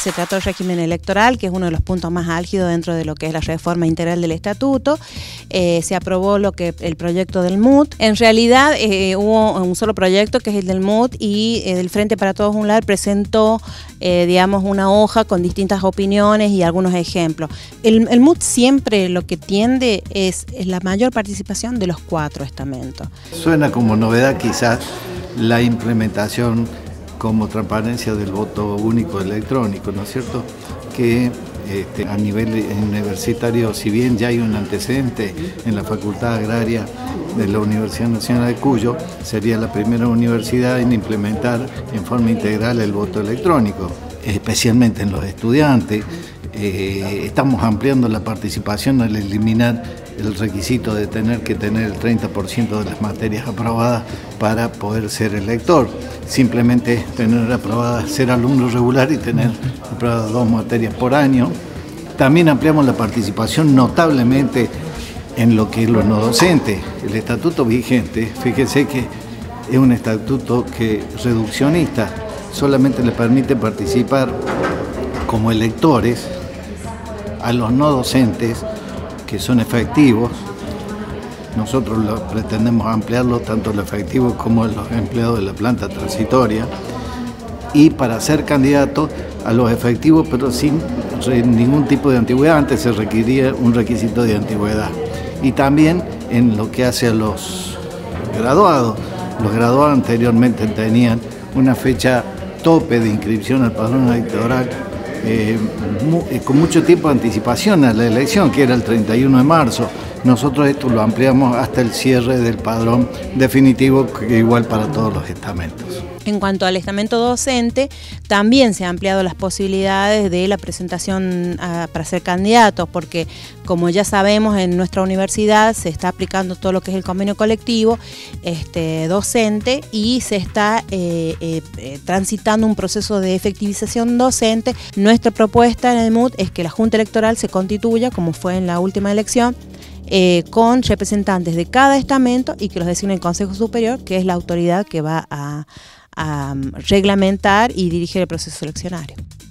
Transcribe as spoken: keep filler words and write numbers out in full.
se trató el régimen electoral, que es uno de los puntos más álgidos dentro de lo que es la reforma integral del estatuto. Eh, se aprobó lo que el proyecto del M U T. En realidad eh, hubo un solo proyecto, que es el del M U T, y eh, del Frente para Todos Unlar presentó, eh, digamos, una hoja con distintas opiniones y algunos ejemplos. El, el M U T siempre lo que tiende es, es la mayor participación de los cuatro estamentos. Suena como novedad quizás la implementación como transparencia del voto único electrónico, ¿no es cierto? Que este, a nivel universitario, si bien ya hay un antecedente en la Facultad Agraria de la Universidad Nacional de Cuyo, sería la primera universidad en implementar en forma integral el voto electrónico, especialmente en los estudiantes. Eh, estamos ampliando la participación al eliminar el requisito de tener que tener el treinta por ciento de las materias aprobadas para poder ser elector. Simplemente tener aprobada, ser alumno regular y tener aprobadas dos materias por año. También ampliamos la participación notablemente en lo que es lo no docente. El estatuto vigente, fíjese que es un estatuto que reduccionista, solamente le permite participar como electores a los no docentes que son efectivos. Nosotros lo, pretendemos ampliarlo tanto a los efectivos como a los empleados de la planta transitoria, y para ser candidato a los efectivos pero sin ningún tipo de antigüedad. Antes se requería un requisito de antigüedad. Y también en lo que hace a los graduados. Los graduados anteriormente tenían una fecha tope de inscripción al padrón electoral eh, mu con mucho tiempo de anticipación a la elección, que era el treinta y uno de marzo. Nosotros esto lo ampliamos hasta el cierre del padrón definitivo, que igual para todos los estamentos. En cuanto al estamento docente, también se han ampliado las posibilidades de la presentación a, para ser candidatos, porque como ya sabemos, en nuestra universidad se está aplicando todo lo que es el convenio colectivo este, docente, y se está eh, eh, eh, transitando un proceso de efectivización docente. Nuestra propuesta en el M U T es que la Junta Electoral se constituya, como fue en la última elección, Eh, con representantes de cada estamento, y que los designe el Consejo Superior, que es la autoridad que va a, a reglamentar y dirigir el proceso eleccionario.